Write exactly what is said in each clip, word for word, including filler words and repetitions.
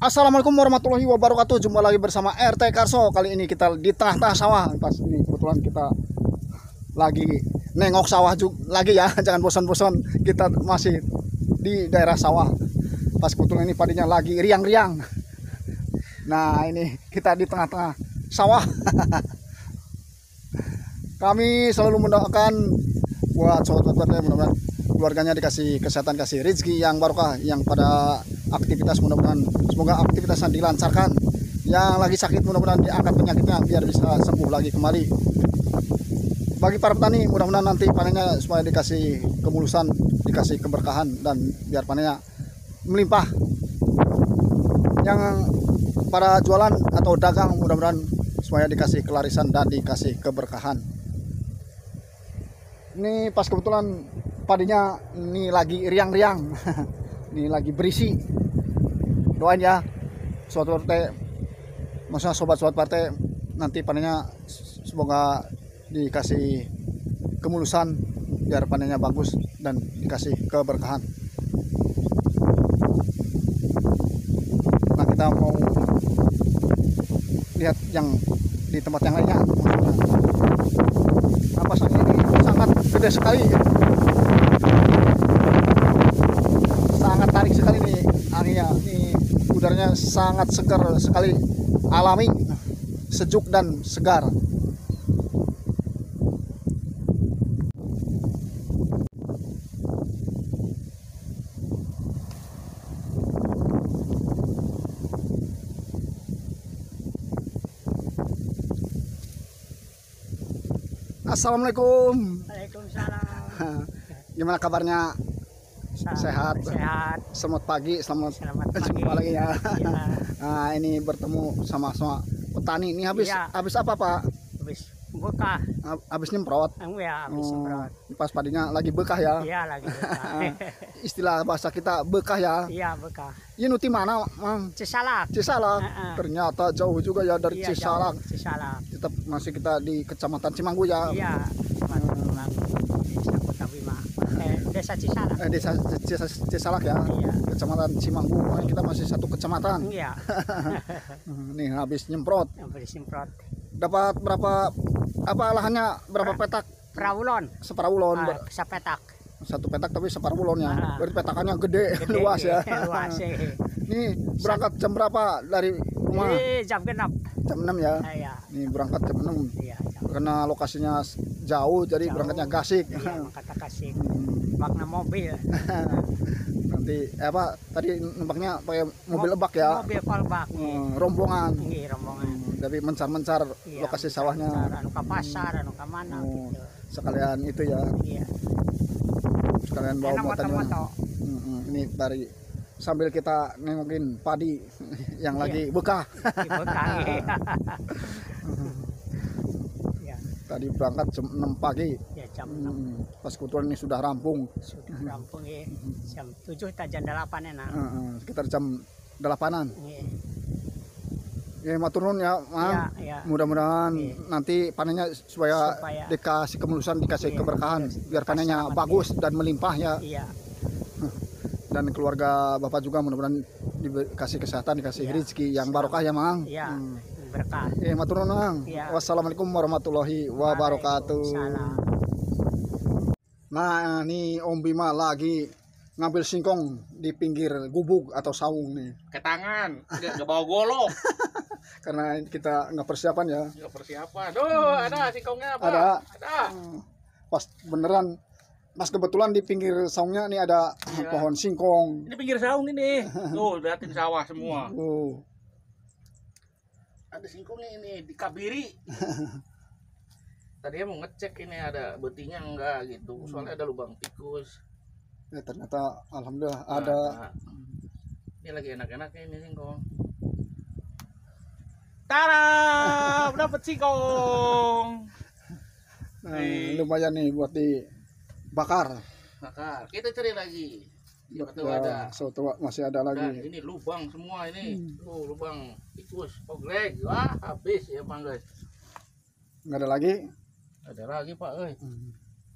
Assalamualaikum warahmatullahi wabarakatuh. Jumpa lagi bersama R T Karso. Kali ini kita di tengah-tengah sawah. Pas ini kebetulan kita lagi nengok sawah juga lagi ya. Jangan bosan-bosan. Kita masih di daerah sawah. Pas kebetulan ini padinya lagi riang-riang. Nah, ini kita di tengah-tengah sawah. Kami selalu mendoakan buat sobat-sobatnya, mudah-mudahan keluarganya dikasih kesehatan, kasih rezeki yang barokah, yang pada aktivitas mudah-mudahan semoga aktivitasnya dilancarkan, yang lagi sakit mudah-mudahan diangkat penyakitnya biar bisa sembuh lagi kembali. Bagi para petani mudah-mudahan nanti panennya supaya dikasih kemulusan, dikasih keberkahan, dan biar panennya melimpah. Yang para jualan atau dagang mudah-mudahan supaya dikasih kelarisan dan dikasih keberkahan. Ini pas kebetulan padinya ini lagi riang-riang. Ini lagi berisi. Doain ya sobat partai, maksudnya sobat-sobat partai, nanti panennya semoga dikasih kemulusan biar panennya bagus dan dikasih keberkahan. Nah, kita mau lihat yang di tempat yang lainnya. Napasnya ini sangat gede sekali, sangat tarik sekali nih anginnya. Ini udaranya sangat segar sekali, alami, sejuk dan segar. Assalamualaikum. Waalaikumsalam. Gimana kabarnya? Sehat. Sehat. Selamat pagi, selamat, Selamat pagi. jumpa lagi ya. Ya. Nah, ini bertemu sama sama petani. Ini habis Ya. habis apa, Pak? Habis bekah. Habis nyemprot. Ya, habis Oh, semprot. pas padinya lagi bekah ya. Iya, lagi bekah. Istilah bahasa kita bekah ya. Iya, bekah. Ini nuti mana, Mang? Cisalak. Cisalak. Uh-uh. Ternyata jauh juga ya dari Iya, Cisalak. jauh, Cisalak. Kita masih kita di Kecamatan Cimanggu ya. Iya, Cimanggu. Desa Kota Bima. Eh, Desa Cisalak. Eh, desa Cis- Cisalak ya. Iya. Kecamatan Cimanggu. Nah, kita masih satu kecamatan. Iya. Nih habis nyemprot. Habis semprot. Dapat berapa, apa lahannya berapa petak? Perawulon. Separawulon. Ah, Ber- sepetak. Satu petak tapi separawulon ya. Ah. Berarti petakannya gede, Gede, luas ya. Luas. eh. Nih berangkat jam berapa dari rumah? Ini jam genap. Jam enam ya. Ah, Iya. Nih berangkat jam enam. Iya, jam. Karena lokasinya jauh jadi Jauh. berangkatnya gasik. Iya, kata kasih. Hmm, Makna mobil. nanti eh, apa tadi numpaknya pakai mobil lebak ya. Mobil kolbak. Hmm, rombongan. Ini rombongan. Hmm, tapi mencar-mencar Iya, lokasi bentar, sawahnya. bentar, anu ke pasar, anu ke mana Oh, gitu. sekalian itu ya, Iya. sekalian bawa Enak muatannya. moto-moto. Hmm, hmm, ini dari sambil kita nengokin padi yang Iya. lagi bekah. Di bekah. Ya, Tadi berangkat jam enam pagi. ya jam enam Hmm, pas kebetulan ini sudah rampung. sudah rampung ya. Jam tujuh tak jam delapan enak. Hmm, hmm, sekitar jam delapanan. Iya. Ya maturun ya, Mang. Iya, iya. Mudah-mudahan Iya. nanti panennya supaya, Supaya- dikasih kemulusan, dikasih Iya, keberkahan, iya. biar panennya Selamat, bagus dan melimpah ya. Iya. Dan keluarga Bapak juga mudah-mudahan dikasih kesehatan, dikasih Iya. rezeki yang barokah ya, Mang. Iya. Hmm. Berkah. Eh, maturun, Mang. Iya. Wassalamualaikum warahmatullahi wabarakatuh. Waalaikumsalam. Nah, ini Om Bima lagi ngambil singkong di pinggir gubuk atau saung nih. Ke tangan, nggak nggak bawa golok, Karena kita nggak persiapan ya. nggak persiapan. Duh, ada singkongnya apa? Ada. Ada. Pas beneran, pas kebetulan di pinggir saungnya nih ada Iya. pohon singkong. Ini pinggir saung ini. Tuh, liatin sawah semua. Oh, Ada singkongnya ini dikabiri. Tadinya mau ngecek ini ada betinya enggak gitu. Soalnya ada lubang tikus. ya ternyata alhamdulillah Nah, ada. nah. Ini lagi enak-enaknya ini singkong. Tara, dapat singkong. Nah, Nih. lumayan nih buat dibakar. Maka kita cari lagi. Siapa tahu Ya, ada. so, tuh masih ada Dan lagi. ini lubang semua ini. Hmm. Tuh lubang tikus, oglek. Wah, habis ya Bang guys. Nggak ada lagi. Ada lagi Pak, euy. Hmm.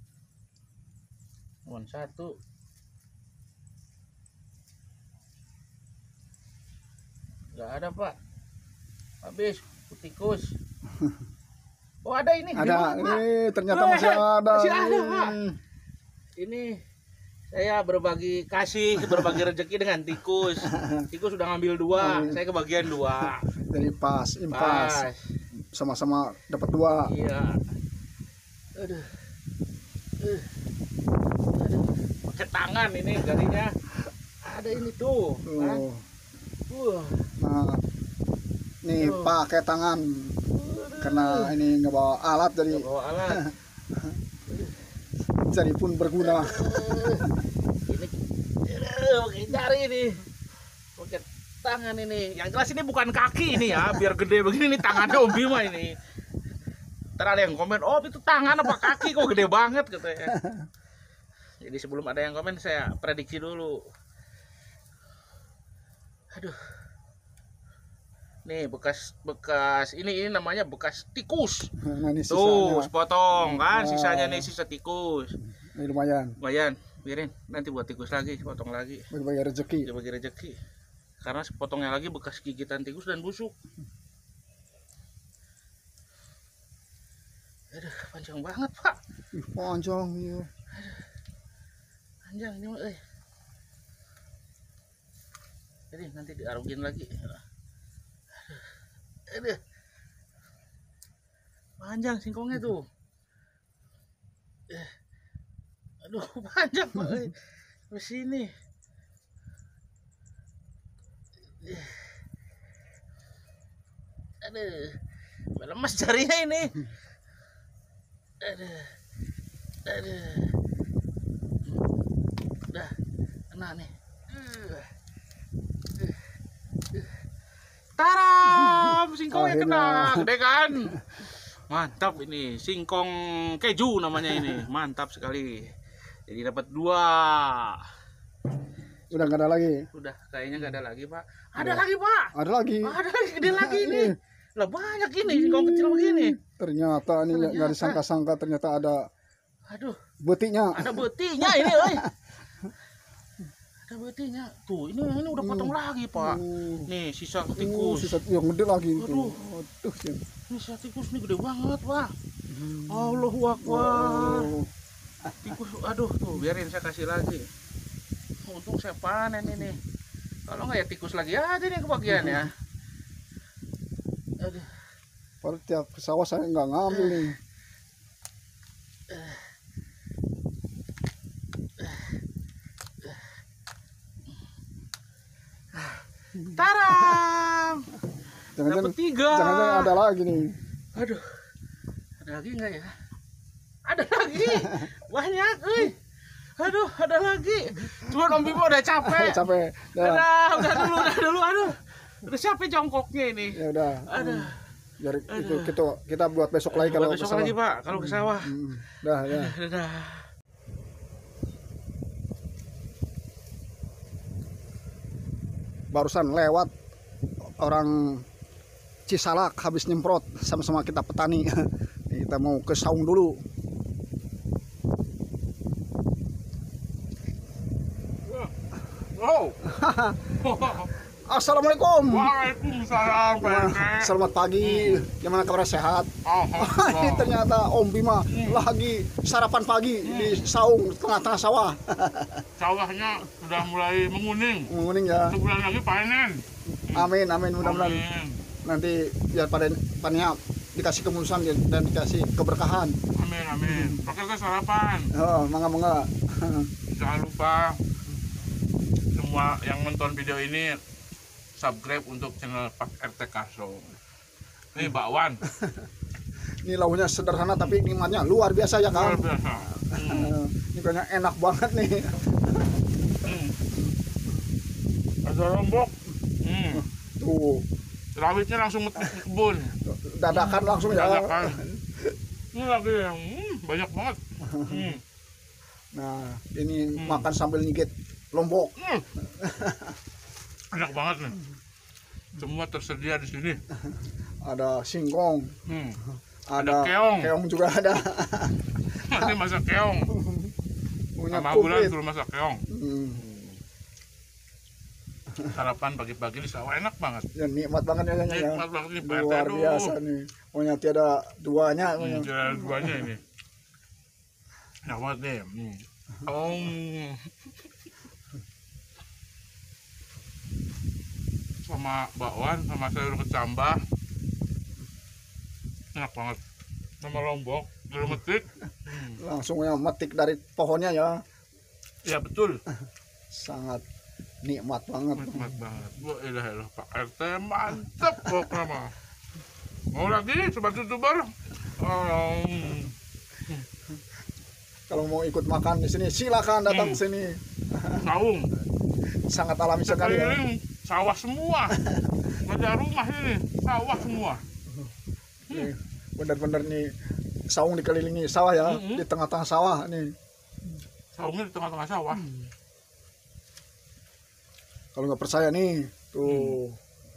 Cuma satu. Nggak ada Pak. Habis tikus. Oh ada ini. Ada, Gimana, Pak? eh ternyata masih Eh, ada. masih ada, Pak. Hmm. Ini saya berbagi kasih, berbagi rezeki dengan tikus. Tikus sudah ngambil dua, Oh, iya. saya kebagian dua. Jadi pas, impas. Pas. Sama-sama dapat dua. Iya. Aduh. Uh. Aduh. Pakai tangan ini galinya. Ada ini tuh. Kan? Tuh. Wah. Nah, nih Tuh. pakai tangan karena ini nggak bawa alat jadi Nggak bawa alat. jadi pun berguna. Ini aduh, pakai jari ini. Pakai tangan ini. Yang jelas ini bukan kaki ini ya, biar gede begini nih tangannya Om Bima ini. Ntar ada yang komen, oh itu tangan apa kaki kok gede banget katanya. Jadi sebelum ada yang komen saya prediksi dulu. Aduh. Nih bekas bekas ini ini namanya bekas tikus. Nah, ini Tuh, sisanya. sepotong kan, Wah. sisanya nih sisa tikus. Ini lumayan Lumayan, biarin nanti buat tikus lagi, potong lagi. bagi-bagi rezeki. Dia bagi rezeki. Karena sepotongnya lagi bekas gigitan tikus dan busuk. Aduh, panjang banget, Pak. Ih, panjang ya. Panjang ini, eh. Jadi nanti diarugin lagi. Aduh. Aduh. Panjang singkongnya tuh. Eh. Aduh, panjang, Pak. Eh. Ke sini. Eh. Aduh. Lemas jarinya ini. Aduh. Aduh. Udah kena nih. Uh. Uh. Uh. Taram, singkongnya kena, Akhirnya. gede kan? Mantap ini, singkong keju namanya ini, mantap sekali. Jadi dapat dua. Udah nggak ada lagi. Udah, kayaknya nggak ada lagi Pak. Ada Udah. lagi Pak. Ada lagi. Ada lagi, gede lagi ini. Lah banyak ini singkong kecil begini. Ternyata ini nggak Ternyata. disangka-sangka ternyata ada Aduh, betinya. ada betinya ini, oi. Ada betinya. Tuh, ini ini udah potong lagi Pak. Uh, Nih sisa uh, tikus. sisa yang gede lagi itu. Aduh. Aduh, ya. Ini sisa tikus nih gede banget Pak. Allahu Akbar. Wow. Tikus, aduh tuh biarin saya kasih lagi. Untung saya panen ini. Kalau nggak ya tikus lagi aja nih kebagian ya. Aduh. Padahal tiap sawah saya nggak ngambil nih. Taram. Jangan-jangan Dapat tiga. jangan-jangan ada lagi nih. Aduh. Ada lagi nggak ya? Ada lagi. Banyak, euy. Aduh, ada lagi. Cuma Om Bimo udah capek. Capek. Ya, Udah, udah dulu, udah dulu, aduh. Udah capek jongkoknya ini. ya udah. Aduh. Biar itu kita kita buat besok lagi kalau Buat besok ke sawah. lagi Pak, kalau ke sawah. Hmm, dah ya. Dadah. Barusan lewat orang Cisalak habis nyemprot, sama-sama kita petani. Kita mau ke saung dulu. Wow. Assalamualaikum. Waalaikumsalam Pak R T. Selamat pagi. Gimana kabar, sehat? Ini ternyata Om Bima lagi sarapan pagi di saung tengah-tengah sawah. Sawahnya sudah mulai menguning. Menguning ya. Sebulan lagi panen. Amin, amin, mudah-mudahan Amin. nanti biar pada panennya dikasih kemulusan dan dikasih keberkahan. Amin, amin. Pakai ke sarapan. Oh, mangga-mangga. Jangan lupa semua yang nonton video ini subscribe untuk channel Pak R T Karso. Ini bakwan Ini lauknya sederhana tapi nikmatnya luar biasa ya luar Kang. biasa. Hmm. Ini kayaknya enak banget nih. Hmm. Ada lombok. Hmm. Tuh, Rawitnya langsung metik ke kebun. dadakan langsung ya. Dadakan. Ini lagi yang hmm, banyak banget. Hmm. Nah, ini Hmm. makan sambil nyigit lombok. Hmm. Enak banget nih. Semua tersedia di sini. Ada singkong, Hmm. ada, keong. keong juga ada. Nanti masak keong. Punya Sama bulan komplit. suruh masak keong. Hmm. Sarapan pagi-pagi di sawah enak banget. Ya nikmat banget ya, ya. Nikmat banget nih Pak R T. Luar Aduh. biasa nih. Pokoknya tiada duanya. Hmm, pokoknya. ada duanya ini. Enak banget nih. Hmm. Oh. Sama bakwan, sama sayur kecambah. Enak banget. Sama lombok, jeruk metik. Hmm. Langsung ya metik dari pohonnya ya. Ya betul. Sangat nikmat banget. Nikmat banget. Wah, ilah ilah Pak R T mantep pokoknya mah. Mau lagi sobat youtuber? Um, Kalau mau ikut makan di sini silakan datang Hmm. ke sini. saung, Sangat alami sekali ya. sekeliling sawah semua. Nggak ada rumah ini, sawah semua. Nih, bener-bener nih saung dikelilingi sawah ya, Hmm. di tengah-tengah sawah nih. Saungnya di tengah-tengah sawah. Kalau nggak percaya nih, tuh.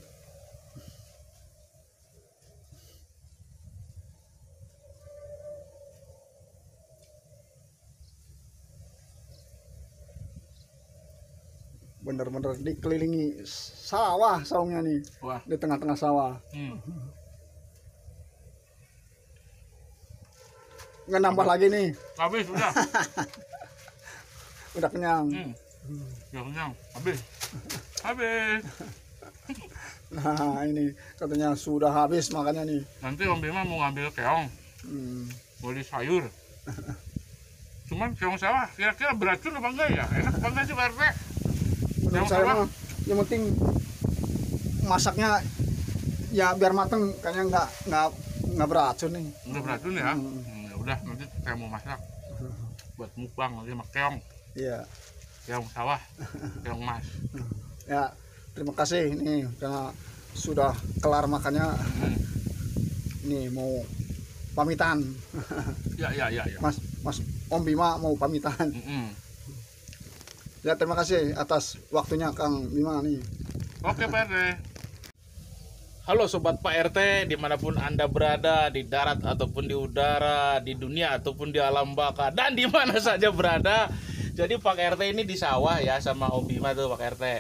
Bener-bener dikelilingi sawah saungnya nih, Wah. di tengah-tengah sawah. Hmm. Nggak nambah lagi nih, Habis udah. udah kenyang. Hmm. Ya kenyang. Habis. Habis. Nah ini katanya sudah habis makanya nih. Nanti Om Bima mau ngambil keong, Hmm. mau di sayur. Cuman keong sawah kira-kira beracun apa enggak ya? Enak apa enggak sih Pak R T? Menurut Keong saya sawah? mah yang penting masaknya ya biar mateng, kayaknya nggak nggak nggak beracun nih. Enggak beracun ya? Hmm. Hmm, ya udah nanti saya mau masak buat mukbang nanti sama keong, Iya. keong sawah, keong mas. Ya terima kasih nih karena sudah kelar makannya. Hmm. Nih mau pamitan, Ya ya ya ya. Mas Mas Om Bima mau pamitan. Mm-mm. Ya terima kasih atas waktunya Kang Bima nih. Oke Pak R T. Halo Sobat Pak R T, dimanapun Anda berada, di darat ataupun di udara, di dunia ataupun di alam baka, dan di mana saja berada. Jadi Pak R T ini di sawah ya sama Om Bima tuh Pak R T.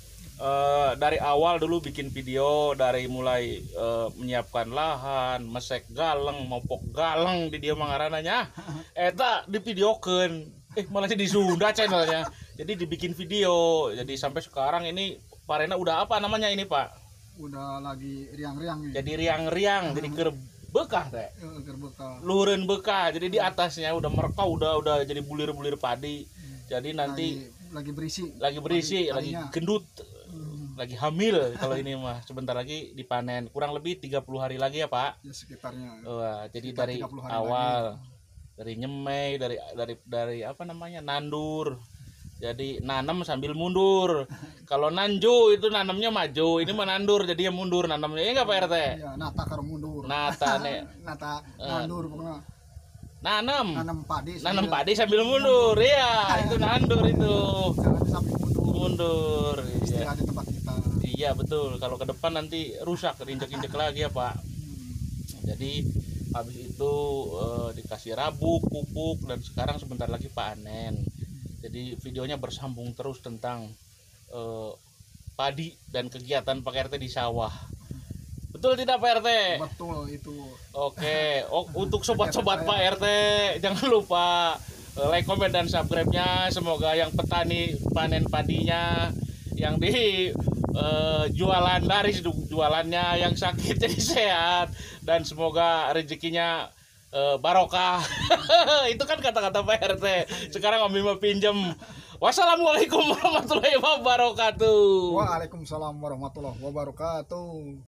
Eh, dari awal dulu bikin video, dari mulai eh, menyiapkan lahan, mesek galeng, mopok galeng di dia mangarananya. Eta divideokeun. Eh malah di Sunda channelnya. Jadi dibikin video. Jadi sampai sekarang ini Parena udah apa namanya ini Pak? Udah lagi riang-riang nih. Jadi riang-riang, jadi keur bekah teh. Eh, gerbeka. Luhureun bekah. Jadi di atasnya udah merekah, udah udah jadi bulir-bulir padi. Jadi nanti lagi, lagi berisi. lagi berisi, lagi Padinya. gendut, Hmm, lagi hamil kalau ini mah. Sebentar lagi dipanen. Kurang lebih tiga puluh hari lagi ya, Pak. ya sekitarnya. Wah, jadi Sekitar dari tiga puluh hari awal dari nyemai, dari dari dari apa namanya? Nandur. Jadi nanam sambil mundur. Kalau nanjo itu nanamnya maju, ini mah nandur jadi yang mundur nanamnya. Ya enggak Pak R T? Ya nata karo mundur. Nata nih. Nata Eh. nandur pokoknya. Nanam. Nanam padi. Nanam sambil- padi sambil mundur. Iya, itu nandur itu. Jangan sampai mundur. Mundur. Iya. Istilah di tempat kita. Iya, betul. Kalau ke depan nanti rusak, injek-injek lagi ya, Pak. Hmm. Jadi habis itu eh, dikasih rabuk, pupuk, dan sekarang sebentar lagi panen. Jadi videonya bersambung terus tentang eh, padi dan kegiatan Pak R T di sawah. Betul tidak Pak R T? Betul itu. Oke, oh, untuk sobat-sobat Pak R T jangan lupa eh, like, komen, dan subscribe-nya. Semoga yang petani panen padinya, yang di eh, jualan laris jualannya, yang sakit jadi sehat, dan semoga rezekinya eh, barokah. Itu kan kata-kata Pak R T. Sekarang Om Bima pinjem. Wassalamualaikum warahmatullahi wabarakatuh. Waalaikumsalam warahmatullahi wabarakatuh.